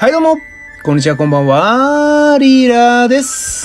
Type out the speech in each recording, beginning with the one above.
はいどうも、こんにちは、こんばんは、リーラーです。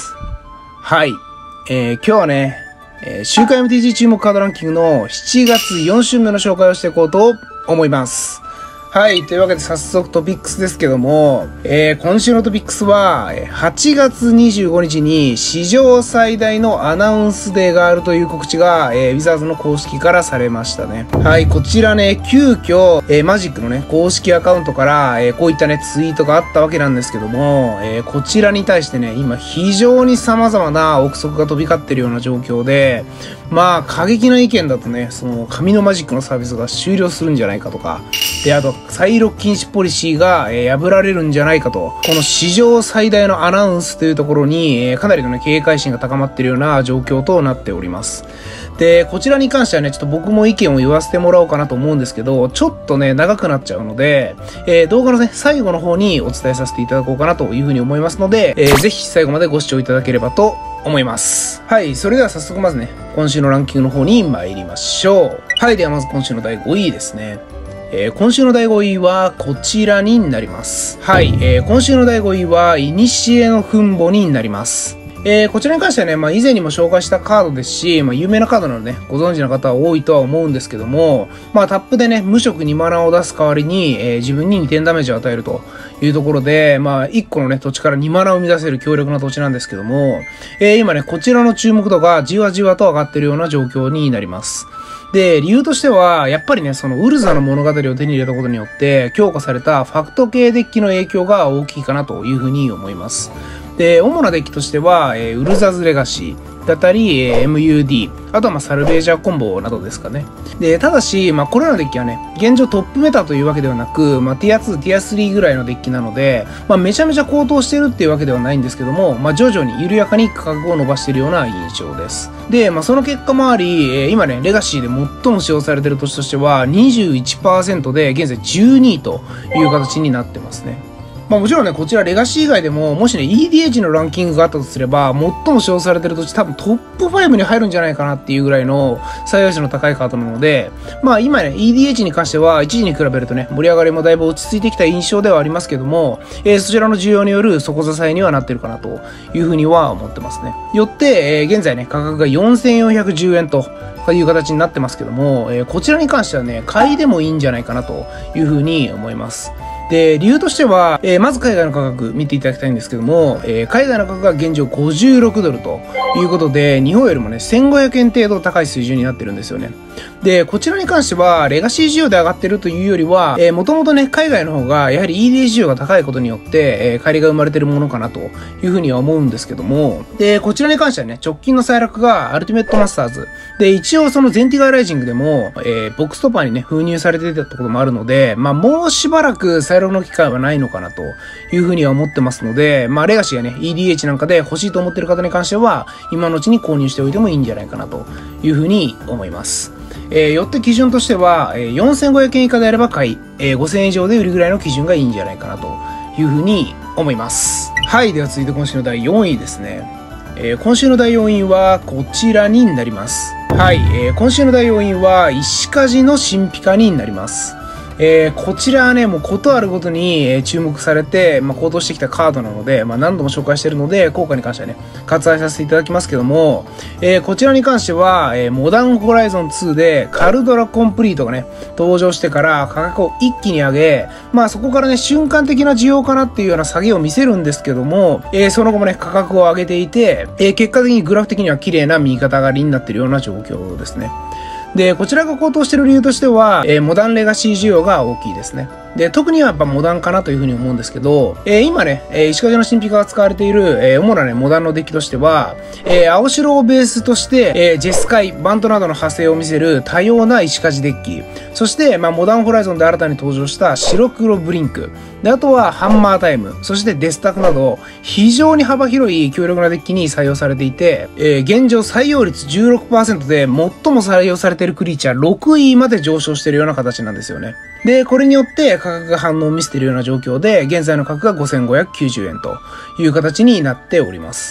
はい。今日はね、週刊 MTG 注目カードランキングの7月4週目の紹介をしていこうと思います。はい。というわけで早速トピックスですけども、今週のトピックスは、8月25日に史上最大のアナウンスデーがあるという告知が、ウィザーズの公式からされましたね。はい。こちらね、急遽、マジックのね、公式アカウントから、こういったね、ツイートがあったわけなんですけども、こちらに対してね、今非常に様々な憶測が飛び交ってるような状況で、まあ、過激な意見だとね、その、紙のマジックのサービスが終了するんじゃないかとか、で、あと、再録禁止ポリシーが、破られるんじゃないかと、この史上最大のアナウンスというところに、かなりのね、警戒心が高まっているような状況となっております。で、こちらに関してはね、ちょっと僕も意見を言わせてもらおうかなと思うんですけど、ちょっとね、長くなっちゃうので、動画のね、最後の方にお伝えさせていただこうかなというふうに思いますので、ぜひ最後までご視聴いただければと思います。はい、それでは早速まずね、今週のランキングの方に参りましょう。はい、ではまず今週の第5位ですね。今週の第5位はこちらになります。はい、今週の第5位は、イニシエのフンボになります。こちらに関してはね、以前にも紹介したカードですし、有名なカードなのでね、ご存知の方は多いとは思うんですけども、タップでね、無色2マナを出す代わりに、自分に2点ダメージを与えるというところで、1個のね、土地から2マナを生み出せる強力な土地なんですけども、今ね、こちらの注目度がじわじわと上がっているような状況になります。で、理由としては、やっぱりね、そのウルザの物語を手に入れたことによって、強化されたファクト系デッキの影響が大きいかなというふうに思います。で、主なデッキとしては、ウルザズレガシーだったり、MUD、あとはサルベージャーコンボなどですかね。で、ただし、これらのデッキはね、現状トップメタというわけではなく、ティア2、ティア3ぐらいのデッキなので、めちゃめちゃ高騰してるっていうわけではないんですけども、徐々に緩やかに価格を伸ばしているような印象です。で、その結果もあり、今ね、レガシーで最も使用されている土地としては、21% で現在12位という形になってますね。もちろんね、こちらレガシー以外でも、もしね、EDH のランキングがあったとすれば、最も使用されてる土地多分トップ5に入るんじゃないかなっていうぐらいの採用値の高いカードなので、今ね、EDH に関しては、一時に比べるとね、盛り上がりもだいぶ落ち着いてきた印象ではありますけども、そちらの需要による底支えにはなってるかなというふうには思ってますね。よって、現在ね、価格が4410円という形になってますけども、こちらに関してはね、買いでもいいんじゃないかなというふうに思います。で、理由としては、まず海外の価格見ていただきたいんですけども、海外の価格が現状56ドルということで、日本よりもね、1500円程度高い水準になってるんですよね。で、こちらに関しては、レガシー需要で上がってるというよりは、もともとね、海外の方が、やはり EDH 需要が高いことによって、乖離が生まれてるものかなというふうには思うんですけども、で、こちらに関してはね、直近の最落がアルティメットマスターズ。で、一応そのゼンティガーライジングでも、ボックストッパーにね、封入されていたこともあるので、もうしばらく再録の機会はないのかなというふうには思ってますので、レガシーがね、EDH なんかで欲しいと思ってる方に関しては、今のうちに購入しておいてもいいんじゃないかなというふうに思います。よって基準としては、4500円以下であれば買い、5000円以上で売るぐらいの基準がいいんじゃないかなというふうに思います。はい。では続いて今週の第4位ですね。今週の第4位はこちらになります。はい。今週の第4位は石鍛冶の神秘化になります。こちらはね、もうことあるごとに、注目されて、高騰してきたカードなので、何度も紹介しているので、効果に関してはね、割愛させていただきますけども、こちらに関しては、モダンホライゾン2でカルドラコンプリートがね、登場してから価格を一気に上げ、そこからね、瞬間的な需要かなっていうような下げを見せるんですけども、その後もね、価格を上げていて、結果的にグラフ的には綺麗な右肩上がりになっているような状況ですね。で、こちらが高騰している理由としては、モダンレガシー需要が大きいですね。で、特にはやっぱモダンかなというふうに思うんですけど、今ね、石鍛冶の神秘化が使われている、主なね、モダンのデッキとしては、青白をベースとして、ジェスカイ、バントなどの派生を見せる多様な石鍛冶デッキ。そして、モダンホライゾンで新たに登場した白黒ブリンク。で、あとはハンマータイム、そしてデスタクなど、非常に幅広い強力なデッキに採用されていて、現状採用率 16% で最も採用されているクリーチャー6位まで上昇しているような形なんですよね。で、これによって価格が反応を見せているような状況で、現在の価格が5590円という形になっております。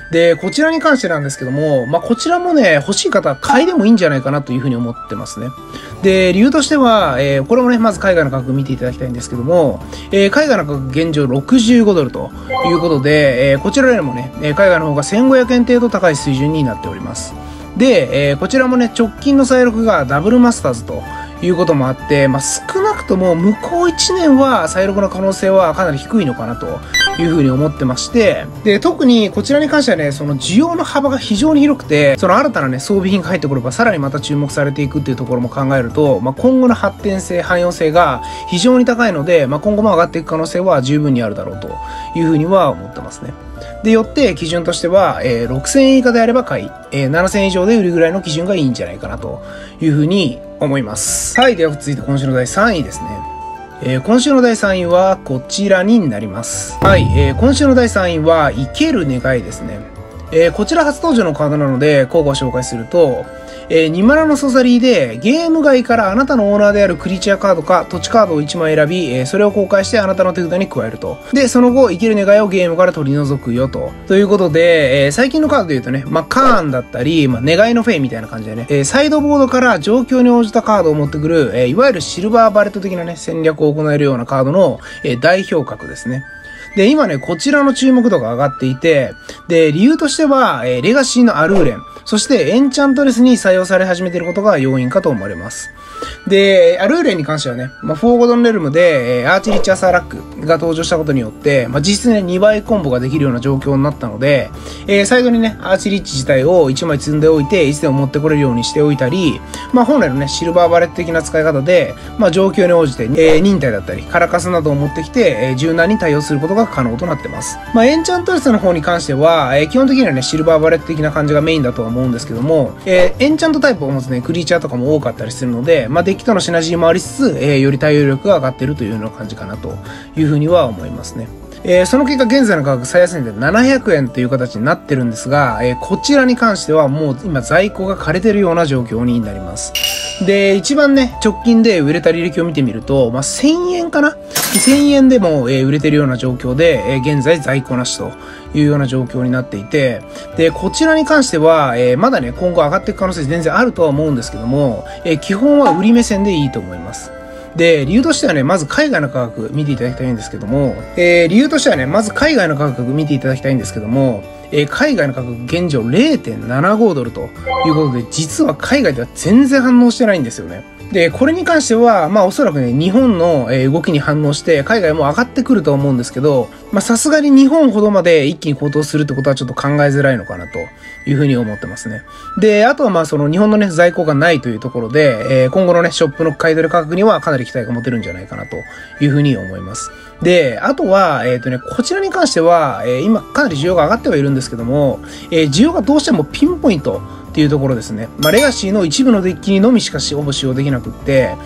で、こちらに関してなんですけども、こちらもね、欲しい方は買いでもいいんじゃないかなというふうに思ってますね。で、理由としては、これもね、まず海外の価格見ていただきたいんですけども、海外の価格現状65ドルということで、こちらよりもね、海外の方が1500円程度高い水準になっております。で、こちらもね、直近の再録がダブルマスターズということもあって、少なくとも向こう1年は再録の可能性はかなり低いのかなというふうに思ってまして、で、特にこちらに関してはね、その需要の幅が非常に広くて、その新たなね、装備品が入ってくればさらにまた注目されていくっていうところも考えると、今後の発展性、汎用性が非常に高いので、今後も上がっていく可能性は十分にあるだろうというふうには思ってますね。で、よって基準としては、6000円以下であれば買い、7000円以上で売るぐらいの基準がいいんじゃないかなというふうに思います。はい。では続いて今週の第3位ですね。今週の第3位はこちらになります。はい。今週の第3位は生ける願いですね。こちら初登場のカードなので、候補を紹介すると、2マナのソサリーでゲーム外からあなたのオーナーであるクリーチャーカードか土地カードを1枚選び、それを公開してあなたの手札に加えると。で、その後、生きる願いをゲームから取り除くよと。ということで、最近のカードで言うとね、カーンだったり、願いのフェイみたいな感じでね、サイドボードから状況に応じたカードを持ってくる、いわゆるシルバーバレット的なね、戦略を行えるようなカードの、代表格ですね。で、今ね、こちらの注目度が上がっていて、で、理由としては、レガシーのアルーレン、そしてエンチャントレスに採用され始めていることが要因かと思われます。で、アルーレンに関してはね、フォーゴドンレルムで、アーチリッチアサーラックが登場したことによって、実質ね、2倍コンボができるような状況になったので、サイドにね、アーチリッチ自体を1枚積んでおいて、いつでも持ってこれるようにしておいたり、本来のね、シルバーバレット的な使い方で、状況に応じて、忍耐だったり、カラカスなどを持ってきて、柔軟に対応することが可能となってます。エンチャントレスの方に関しては、基本的にはね、シルバーバレット的な感じがメインだとは思うんですけども、エンチャントタイプを持つね、クリーチャーとかも多かったりするので、デッキとのシナジーもありつつ、より対応力が上がっているというような感じかなというふうには思いますね。その結果現在の価格最安値で700円という形になってるんですが、こちらに関してはもう今在庫が枯れてるような状況になります。で、一番ね、直近で売れた履歴を見てみると、1000円かな ?1000 円でも、売れてるような状況で、現在在庫なしというような状況になっていて、で、こちらに関しては、まだね、今後上がっていく可能性全然あるとは思うんですけども、基本は売り目線でいいと思います。で、理由としてはね、まず海外の価格見ていただきたいんですけども、理由としてはね、まず海外の価格見ていただきたいんですけども、海外の価格現状 0.75 ドルということで、実は海外では全然反応してないんですよね。で、これに関しては、おそらくね、日本の動きに反応して、海外も上がってくると思うんですけど、さすがに日本ほどまで一気に高騰するってことはちょっと考えづらいのかなというふうに思ってますね。で、あとはその日本のね、在庫がないというところで、今後のね、ショップの買い取り価格にはかなり期待が持てるんじゃないかなというふうに思います。で、あとは、こちらに関しては、今かなり需要が上がってはいるんですけども、需要がどうしてもピンポイント、っていうところですね。レガシーの一部のデッキのみしかほぼ使用できなくって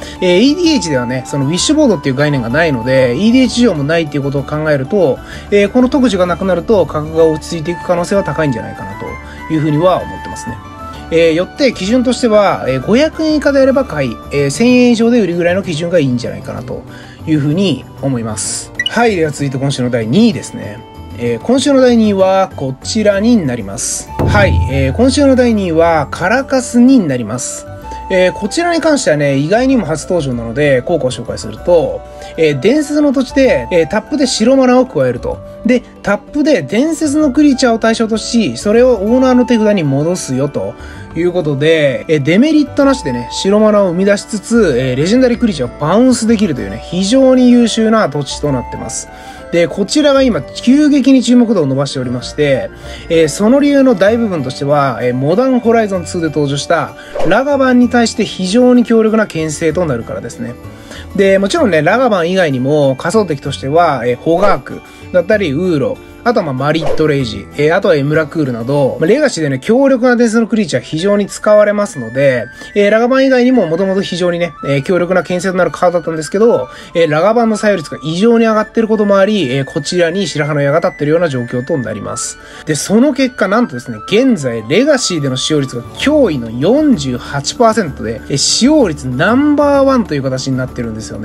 、EDH ではね、そのウィッシュボードっていう概念がないので、EDH 需要もないっていうことを考えると、この特需がなくなると価格が落ち着いていく可能性は高いんじゃないかなというふうには思ってますね。よって基準としては、500円以下であれば買い、1000円以上で売りぐらいの基準がいいんじゃないかなというふうに思います。はい。では続いて今週の第2位ですね。今週の第2位はこちらになります。はい。今週の第2位はカラカスになります。こちらに関してはね、意外にも初登場なので、効果を紹介すると、伝説の土地で、タップで白マナを加えると。で、タップで伝説のクリーチャーを対象とし、それをオーナーの手札に戻すよということで、デメリットなしでね、白マナを生み出しつつ、レジェンダリークリーチャーをバウンスできるというね、非常に優秀な土地となってます。で、こちらが今、急激に注目度を伸ばしておりまして、その理由の大部分としては、モダンホライゾン2で登場したラガバンに対して非常に強力な牽制となるからですね。で、もちろんね、ラガバン以外にも仮想敵としては、ホガークだったり、ウーロ、あとはマリットレイジ、あとはエムラクールなど、レガシーでね、強力な伝説のクリーチャー非常に使われますので、ラガバン以外にももともと非常にね、強力な牽制となるカードだったんですけど、ラガバンの採用率が異常に上がっていることもあり、こちらに白羽の矢が立っているような状況となります。で、その結果、なんとですね、現在、レガシーでの使用率が驚異の 48% で、使用率ナンバーワンという形になってるんですよね。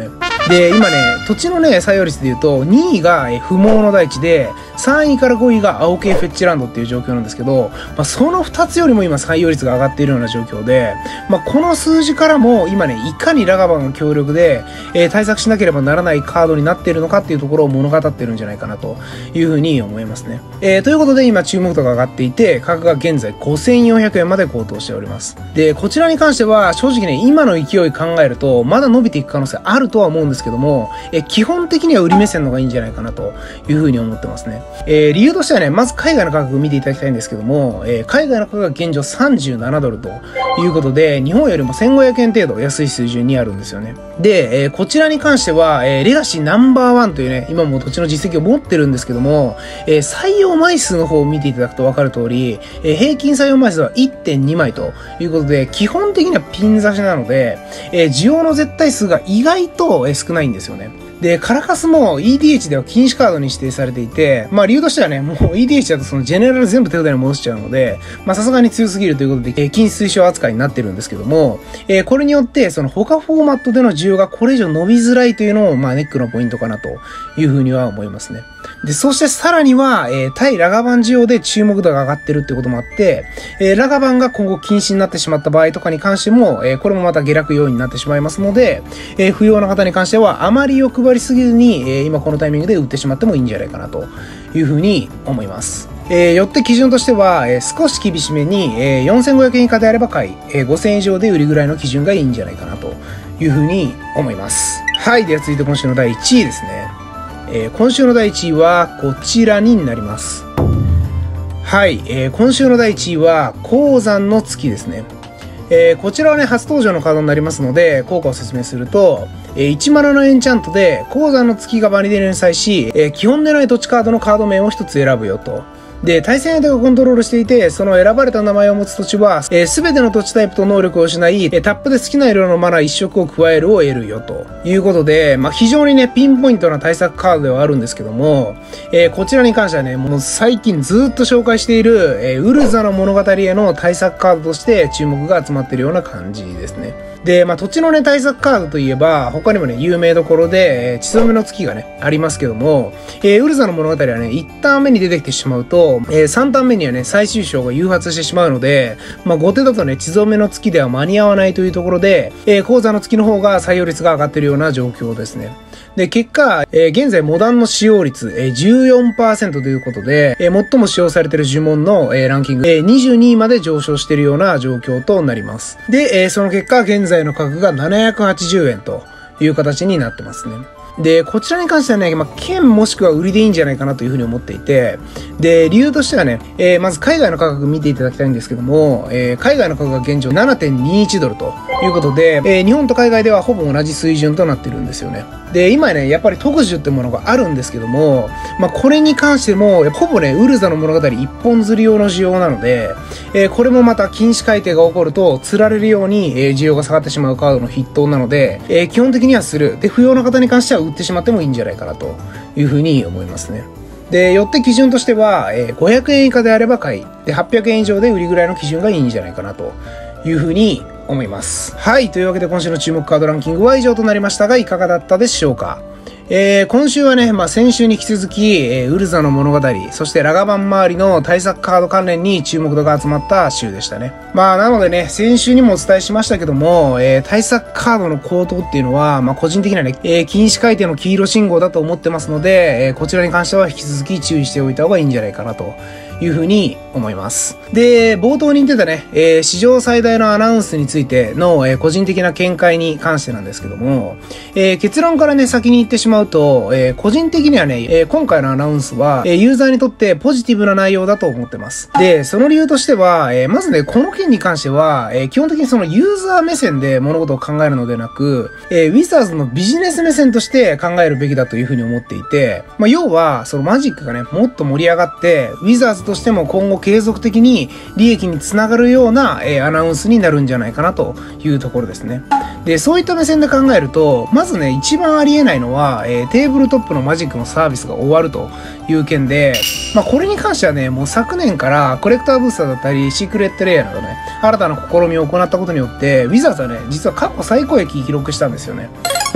で、今ね、土地のね、採用率で言うと、2位が不毛の大地で、3位から5位が青系フェッチランドっていう状況なんですけど、その2つよりも今採用率が上がっているような状況で、この数字からも今ね、いかにラガバンが強力で、対策しなければならないカードになっているのかっていうところを物語ってるんじゃないかなというふうに思いますね。ということで今注目度が上がっていて、価格が現在5400円まで高騰しております。で、こちらに関しては正直ね、今の勢い考えると、まだ伸びていく可能性あるとは思うんですけども、基本的には売り目線の方がいいんじゃないかなというふうに思ってますね。理由としてはね、まず海外の価格を見ていただきたいんですけども、海外の価格が現状37ドルということで、日本よりも1500円程度安い水準にあるんですよね。で、こちらに関しては、レガシーナンバーワンというね、今も土地の実績を持ってるんですけども、採用枚数の方を見ていただくと分かる通り、平均採用枚数は 1.2 枚ということで、基本的にはピン差しなので、需要の絶対数が意外と少ないんですよね。で、カラカスも EDH では禁止カードに指定されていて、理由としてはね、もう EDH だとそのジェネラル全部手札に戻しちゃうので、さすがに強すぎるということで、禁止推奨扱いになってるんですけども、これによって、その他フォーマットでの需要がこれ以上伸びづらいというのを、ネックのポイントかなというふうには思いますね。で、そしてさらには、対ラガバン需要で注目度が上がってるってこともあって、ラガバンが今後禁止になってしまった場合とかに関しても、これもまた下落要因になってしまいますので、不要な方に関してはあまり欲張りすぎずに、今このタイミングで売ってしまってもいいんじゃないかなというふうに思います。よって基準としては、少し厳しめに、4500円以下であれば買い、5000円以上で売りぐらいの基準がいいんじゃないかなというふうに思います。はい。では続いて今週の第1位ですね。今週の第1位はこちらになります。はい。今週の第1位は鉱山の月ですね。こちらはね、初登場のカードになりますので、効果を説明すると、1マナのエンチャントで、鉱山の月がバニで連載し、基本でない土地カードのカード名を一つ選ぶよと。で、対戦相手がコントロールしていて、その選ばれた名前を持つ土地は、すべての土地タイプと能力を失い、タップで好きな色のマナ1色を加えるを得るよということで、非常にね、ピンポイントな対策カードではあるんですけども、こちらに関してはね、もう最近ずっと紹介している、ウルザの物語への対策カードとして注目が集まっているような感じですね。で、土地のね、対策カードといえば、他にもね、有名どころで、血染めの月がね、ありますけども、ウルザの物語はね、1ターン目に出てきてしまうと、3ターン目にはね、最終章が誘発してしまうので、後手だとね、血染めの月では間に合わないというところで、鉱山の月の方が採用率が上がっているような状況ですね。で、結果、現在モダンの使用率、14% ということで、最も使用されている呪文の、ランキング、22位まで上昇しているような状況となります。で、その結果、現在の価格が780円という形になってますね。で、こちらに関してはね、券もしくは売りでいいんじゃないかなというふうに思っていて、で、理由としてはね、まず海外の価格見ていただきたいんですけども、海外の価格が現状 7.21 ドルということで、日本と海外ではほぼ同じ水準となってるんですよね。で、今ね、やっぱり特需ってものがあるんですけども、これに関しても、ほぼね、ウルザの物語一本釣り用の需要なので、これもまた禁止改定が起こると、釣られるように、需要が下がってしまうカードの筆頭なので、基本的にはする。で、不要な方に関しては売ってしまってもいいんじゃないかなというふうに思いますね。で、よって基準としては、500円以下であれば買い。で、800円以上で売りぐらいの基準がいいんじゃないかなというふうに思います。はい。というわけで今週の注目カードランキングは以上となりましたが、いかがだったでしょうか。今週はね、先週に引き続き、ウルザの物語、そしてラガバン周りの対策カード関連に注目度が集まった週でしたね。なのでね、先週にもお伝えしましたけども、対策カードの高騰っていうのは、個人的なね、禁止改定の黄色信号だと思ってますので、こちらに関しては引き続き注意しておいた方がいいんじゃないかなというふうに思います。で、冒頭に言ってたね、史上最大のアナウンスについての、個人的な見解に関してなんですけども、結論からね、先に言ってしまうと、個人的にはね、今回のアナウンスは、ユーザーにとってポジティブな内容だと思ってます。で、その理由としては、まずね、この件に関しては、基本的にそのユーザー目線で物事を考えるのでなく、ウィザーズのビジネス目線として考えるべきだというふうに思っていて、要は、そのマジックがね、もっと盛り上がって、ウィザーズとしても今後継続的に利益につながるような、アナウンスになるんじゃないかなというところですね。で、そういった目線で考えると、まずね、一番ありえないのは、テーブルトップのマジックのサービスが終わるという件で、これに関してはね、もう昨年からコレクターブースターだったり、シークレットレイヤーなどね、新たな試みを行ったことによって、ウィザーズはね、実は過去最高益記録したんですよね。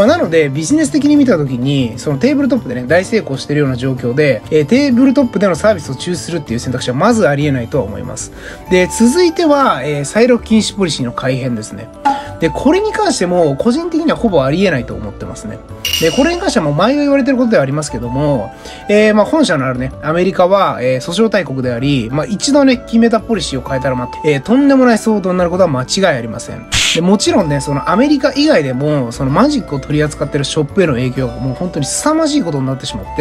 なので、ビジネス的に見たときに、そのテーブルトップでね、大成功してるような状況で、テーブルトップでのサービスを中止するっていう選択肢はまずありえないとは思います。で、続いては、再録禁止ポリシーの改変ですね。で、これに関しても、個人的にはほぼありえないと思ってますね。で、これに関してはもう前が言われてることではありますけども、本社のあるね、アメリカは、訴訟大国であり、一度ね、決めたポリシーを変えたらとんでもない騒動になることは間違いありません。で、もちろんね、そのアメリカ以外でも、そのマジックを取り扱ってるショップへの影響がもう本当に凄まじいことになってしまって、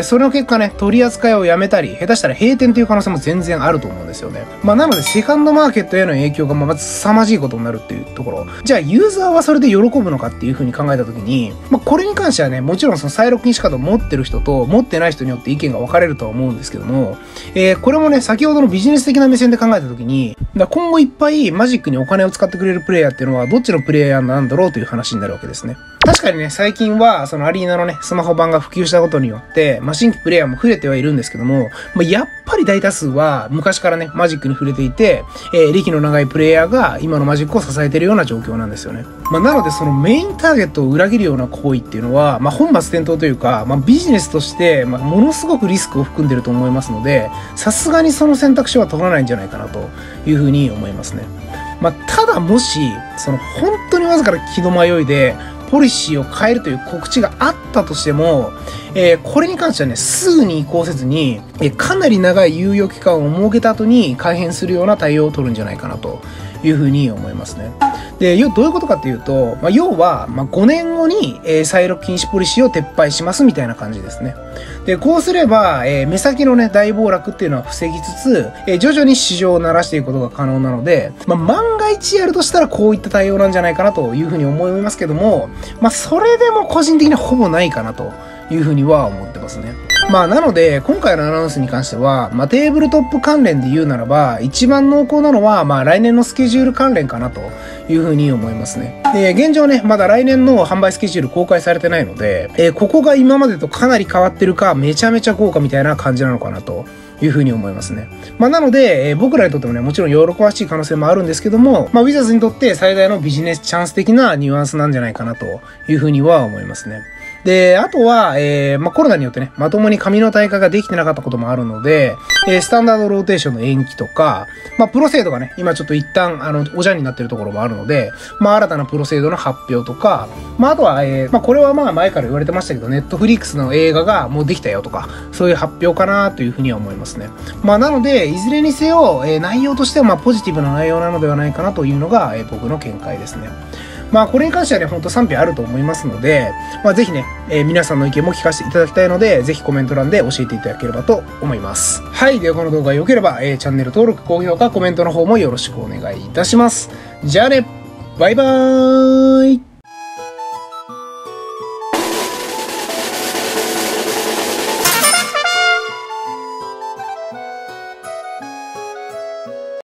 それの結果ね、取り扱いをやめたり、下手したら閉店という可能性も全然あると思うんですよね。なので、セカンドマーケットへの影響がまず凄まじいことになるっていうところ。じゃあ、ユーザーはそれで喜ぶのかっていう風に考えたときに、これに関してはね、もちろんその再録禁止カードを持ってる人と持ってない人によって意見が分かれるとは思うんですけども、これもね、先ほどのビジネス的な目線で考えたときに、今後いっぱいマジックにお金を使ってくれるプレイヤーっていうのはどっちのプレイヤーなんだろうという話になるわけですね。確かにね、最近はそのアリーナのね、スマホ版が普及したことによって、新規プレイヤーも増えてはいるんですけども、やっぱり大多数は昔からね、マジックに触れていて、歴の長いプレイヤーが今のマジックを支えているような状況なんですよね。なのでそのメインターゲットを裏切るような行為っていうのは、本末転倒というか、ビジネスとして、ものすごくリスクを含んでると思いますので、さすがにその選択肢は取らないんじゃないかなというふうに思いますね。ただもし、その本当にわずかな気の迷いで、ポリシーを変えるという告知があったとしても、これに関してはね、すぐに移行せずに、かなり長い猶予期間を設けた後に改変するような対応を取るんじゃないかなというふうに思いますね。で、どういうことかっていうと、要は、5年後に、再録禁止ポリシーを撤廃しますみたいな感じですね。で、こうすれば、目先のね、大暴落っていうのは防ぎつつ、徐々に市場を慣らしていくことが可能なので、万が一やるとしたらこういった対応なんじゃないかなというふうに思いますけども、それでも個人的にはほぼないかなというふうには思ってますね。なので、今回のアナウンスに関しては、テーブルトップ関連で言うならば、一番濃厚なのは、来年のスケジュール関連かなというふうに思いますね。現状ね、まだ来年の販売スケジュール公開されてないので、ここが今までとかなり変わってるか、めちゃめちゃ豪華みたいな感じなのかなというふうに思いますね。なので、僕らにとってもね、もちろん喜ばしい可能性もあるんですけども、ウィザーズにとって最大のビジネスチャンス的なニュアンスなんじゃないかなというふうには思いますね。で、あとは、コロナによってね、まともに紙の大会ができてなかったこともあるので、スタンダードローテーションの延期とか、プロ制度がね、今ちょっと一旦、おじゃんになってるところもあるので、新たなプロ制度の発表とか、あとは、これは前から言われてましたけど、ネットフリックスの映画がもうできたよとか、そういう発表かなというふうには思いますね。なので、いずれにせよ、内容としてはポジティブな内容なのではないかなというのが、僕の見解ですね。これに関してはね、ほんと賛否あると思いますので、ぜひね、皆さんの意見も聞かせていただきたいので、ぜひコメント欄で教えていただければと思います。はい。ではこの動画が良ければ、チャンネル登録、高評価、コメントの方もよろしくお願いいたします。じゃあね、バイバーイ。